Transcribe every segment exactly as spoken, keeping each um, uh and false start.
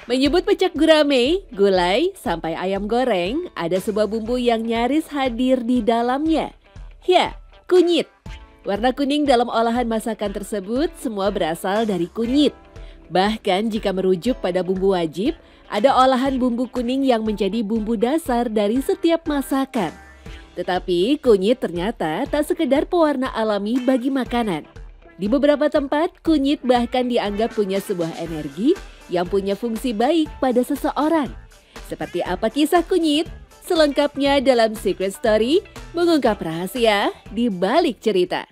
Menyebut pecak gurame, gulai, sampai ayam goreng, ada sebuah bumbu yang nyaris hadir di dalamnya. Ya, kunyit. Warna kuning dalam olahan masakan tersebut semua berasal dari kunyit. Bahkan jika merujuk pada bumbu wajib, ada olahan bumbu kuning yang menjadi bumbu dasar dari setiap masakan. Tetapi kunyit ternyata tak sekedar pewarna alami bagi makanan. Di beberapa tempat, kunyit bahkan dianggap punya sebuah energi yang punya fungsi baik pada seseorang. Seperti apa kisah kunyit? Selengkapnya dalam Secret Story, mengungkap rahasia di balik cerita.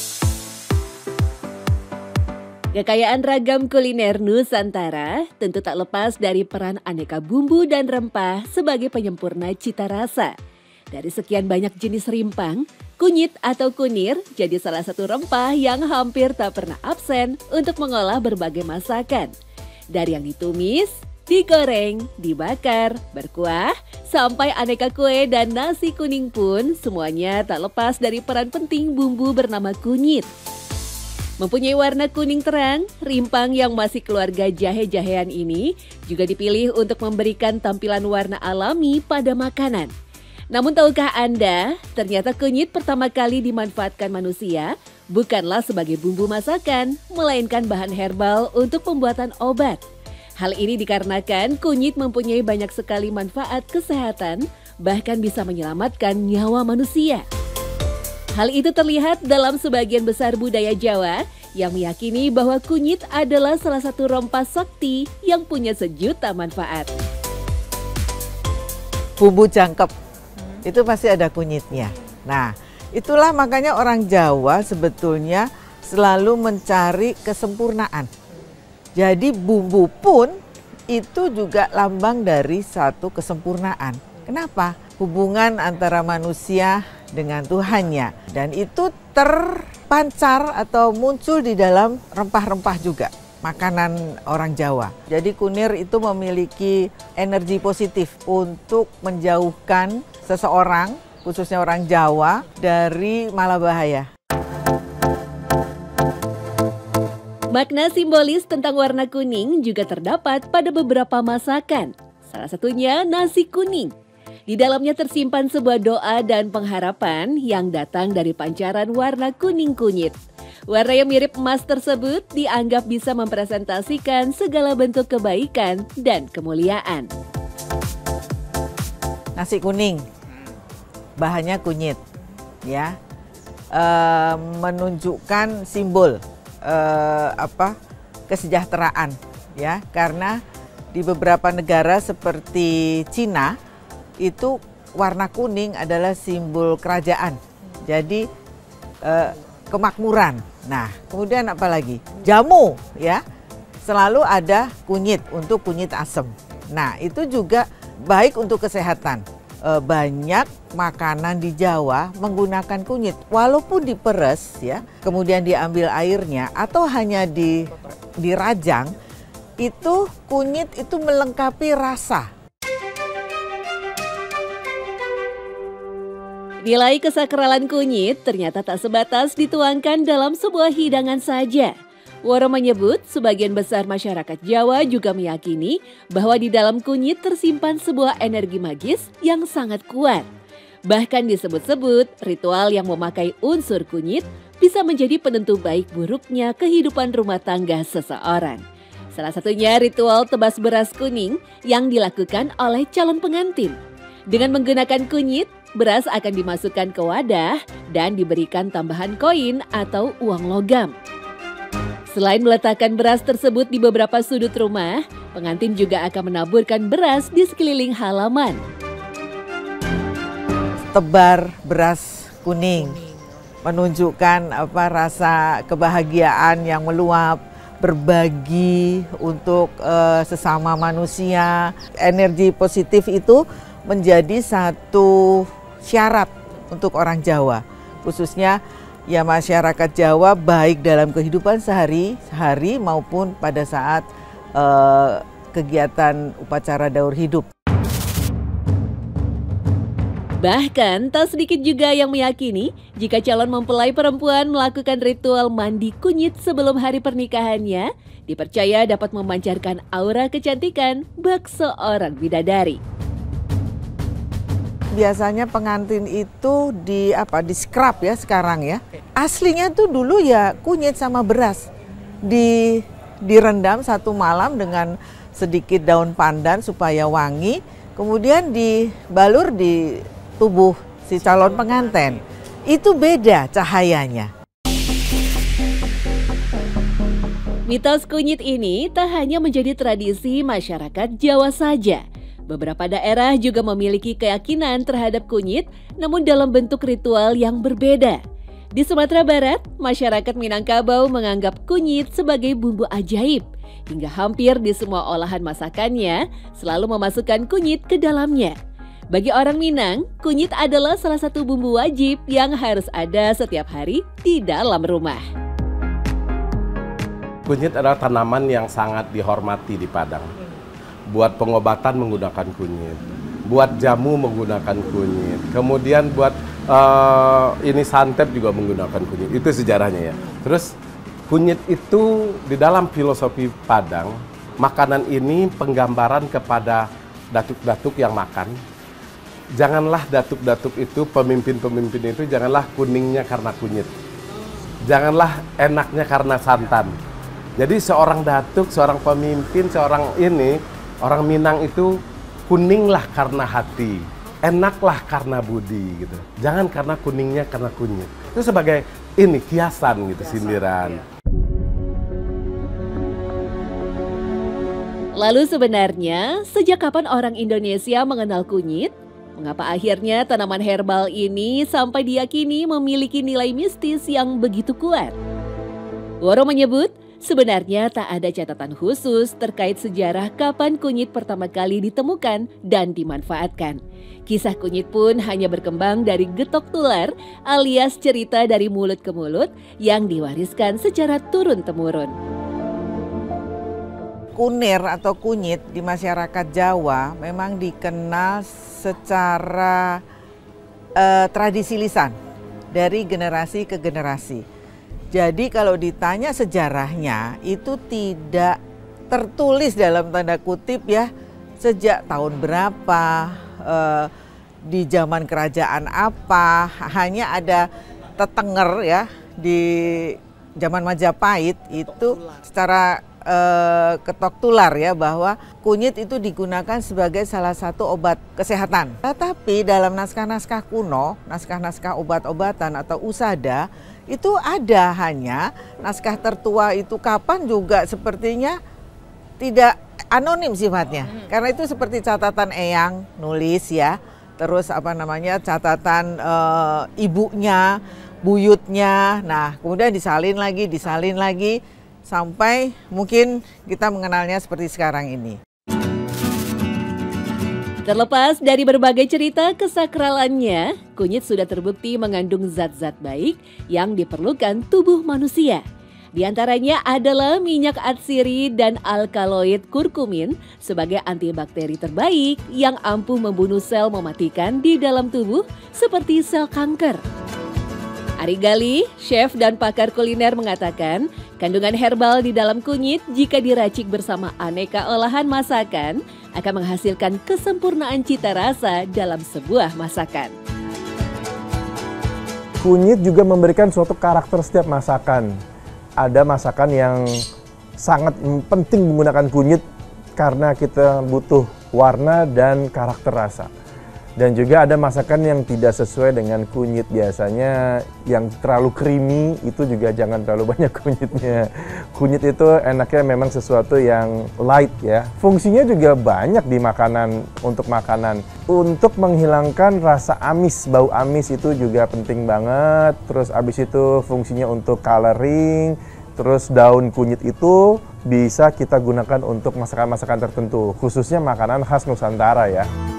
Kekayaan ragam kuliner Nusantara tentu tak lepas dari peran aneka bumbu dan rempah sebagai penyempurna cita rasa. Dari sekian banyak jenis rimpang, kunyit atau kunir jadi salah satu rempah yang hampir tak pernah absen untuk mengolah berbagai masakan. Dari yang ditumis, digoreng, dibakar, berkuah, sampai aneka kue dan nasi kuning pun semuanya tak lepas dari peran penting bumbu bernama kunyit. Mempunyai warna kuning terang, rimpang yang masih keluarga jahe-jahean ini juga dipilih untuk memberikan tampilan warna alami pada makanan. Namun tahukah Anda, ternyata kunyit pertama kali dimanfaatkan manusia bukanlah sebagai bumbu masakan, melainkan bahan herbal untuk pembuatan obat. Hal ini dikarenakan kunyit mempunyai banyak sekali manfaat kesehatan, bahkan bisa menyelamatkan nyawa manusia. Hal itu terlihat dalam sebagian besar budaya Jawa yang meyakini bahwa kunyit adalah salah satu rempah sakti yang punya sejuta manfaat. Bumbu jangkep, itu pasti ada kunyitnya. Nah, itulah makanya orang Jawa sebetulnya selalu mencari kesempurnaan. Jadi bumbu pun itu juga lambang dari satu kesempurnaan. Kenapa? Hubungan antara manusia dengan Tuhannya. Dan itu terpancar atau muncul di dalam rempah-rempah juga. Makanan orang Jawa. Jadi kunir itu memiliki energi positif untuk menjauhkan seseorang, khususnya orang Jawa, dari malabahaya. Makna simbolis tentang warna kuning juga terdapat pada beberapa masakan. Salah satunya nasi kuning. Di dalamnya tersimpan sebuah doa dan pengharapan yang datang dari pancaran warna kuning kunyit. Warna yang mirip emas tersebut dianggap bisa mempresentasikan segala bentuk kebaikan dan kemuliaan. Nasi kuning, bahannya kunyit, ya, e, menunjukkan simbol e, apa kesejahteraan, ya, karena di beberapa negara seperti Cina itu warna kuning adalah simbol kerajaan, jadi e, kemakmuran. Nah, kemudian apa lagi? Jamu, ya, selalu ada kunyit untuk kunyit asem. Nah, itu juga baik untuk kesehatan. E, banyak makanan di Jawa menggunakan kunyit, walaupun diperes, ya, kemudian diambil airnya atau hanya di dirajang, itu kunyit itu melengkapi rasa. Nilai kesakralan kunyit ternyata tak sebatas dituangkan dalam sebuah hidangan saja. Woro menyebut sebagian besar masyarakat Jawa juga meyakini bahwa di dalam kunyit tersimpan sebuah energi magis yang sangat kuat. Bahkan disebut-sebut ritual yang memakai unsur kunyit bisa menjadi penentu baik buruknya kehidupan rumah tangga seseorang. Salah satunya ritual tebas beras kuning yang dilakukan oleh calon pengantin. Dengan menggunakan kunyit, beras akan dimasukkan ke wadah dan diberikan tambahan koin atau uang logam. Selain meletakkan beras tersebut di beberapa sudut rumah, pengantin juga akan menaburkan beras di sekeliling halaman. Tebar beras kuning menunjukkan apa rasa kebahagiaan yang meluap, berbagi untuk uh, sesama manusia. Energi positif itu menjadi satu syarat untuk orang Jawa, khususnya ya masyarakat Jawa baik dalam kehidupan sehari-hari maupun pada saat uh, kegiatan upacara daur hidup. Bahkan tak sedikit juga yang meyakini jika calon mempelai perempuan melakukan ritual mandi kunyit sebelum hari pernikahannya, dipercaya dapat memancarkan aura kecantikan bak seorang bidadari. Biasanya pengantin itu di apa di scrub ya sekarang ya. Aslinya tuh dulu ya kunyit sama beras. Di direndam satu malam dengan sedikit daun pandan supaya wangi, kemudian dibalur di tubuh si calon pengantin. Itu beda cahayanya. Mitos kunyit ini tak hanya menjadi tradisi masyarakat Jawa saja. Beberapa daerah juga memiliki keyakinan terhadap kunyit, namun dalam bentuk ritual yang berbeda. Di Sumatera Barat, masyarakat Minangkabau menganggap kunyit sebagai bumbu ajaib. Hingga hampir di semua olahan masakannya selalu memasukkan kunyit ke dalamnya. Bagi orang Minang, kunyit adalah salah satu bumbu wajib yang harus ada setiap hari di dalam rumah. Kunyit adalah tanaman yang sangat dihormati di Padang. Buat pengobatan menggunakan kunyit, buat jamu menggunakan kunyit, kemudian buat uh, ini santet juga menggunakan kunyit. Itu sejarahnya ya. Terus kunyit itu di dalam filosofi Padang, makanan ini penggambaran kepada datuk-datuk yang makan. Janganlah datuk-datuk itu, pemimpin-pemimpin itu, janganlah kuningnya karena kunyit. Janganlah enaknya karena santan. Jadi seorang datuk, seorang pemimpin, seorang ini, orang Minang itu kuninglah karena hati, enaklah karena budi gitu. Jangan karena kuningnya karena kunyit. Itu sebagai ini kiasan gitu, sindiran. Lalu sebenarnya sejak kapan orang Indonesia mengenal kunyit? Mengapa akhirnya tanaman herbal ini sampai diyakini memiliki nilai mistis yang begitu kuat? Woro menyebut, sebenarnya tak ada catatan khusus terkait sejarah kapan kunyit pertama kali ditemukan dan dimanfaatkan. Kisah kunyit pun hanya berkembang dari getok tular alias cerita dari mulut ke mulut yang diwariskan secara turun-temurun. Kunir atau kunyit di masyarakat Jawa memang dikenal secara eh, tradisi lisan dari generasi ke generasi. Jadi kalau ditanya sejarahnya itu tidak tertulis dalam tanda kutip ya sejak tahun berapa, eh, di zaman kerajaan apa, hanya ada tetenger ya di zaman Majapahit itu secara eh, ketok tular ya bahwa kunyit itu digunakan sebagai salah satu obat kesehatan. Tetapi dalam naskah-naskah kuno, naskah-naskah obat-obatan atau usada, itu ada hanya naskah tertua itu kapan juga sepertinya tidak anonim sifatnya. Karena itu seperti catatan eyang nulis ya, terus apa namanya catatan e, ibunya, buyutnya, nah kemudian disalin lagi, disalin lagi sampai mungkin kita mengenalnya seperti sekarang ini. Terlepas dari berbagai cerita kesakralannya, kunyit sudah terbukti mengandung zat-zat baik yang diperlukan tubuh manusia. Di antaranya adalah minyak atsiri dan alkaloid kurkumin sebagai antibakteri terbaik yang ampuh membunuh sel mematikan di dalam tubuh seperti sel kanker. Ari Gali, chef dan pakar kuliner mengatakan, kandungan herbal di dalam kunyit jika diracik bersama aneka olahan masakan akan menghasilkan kesempurnaan cita rasa dalam sebuah masakan. Kunyit juga memberikan suatu karakter setiap masakan. Ada masakan yang sangat penting menggunakan kunyit karena kita butuh warna dan karakter rasa. Dan juga ada masakan yang tidak sesuai dengan kunyit, biasanya yang terlalu creamy itu juga jangan terlalu banyak kunyitnya. Kunyit itu enaknya memang sesuatu yang light ya. Fungsinya juga banyak di makanan, untuk makanan. Untuk menghilangkan rasa amis, bau amis itu juga penting banget. Terus abis itu fungsinya untuk coloring. Terus daun kunyit itu bisa kita gunakan untuk masakan-masakan tertentu, khususnya makanan khas Nusantara ya.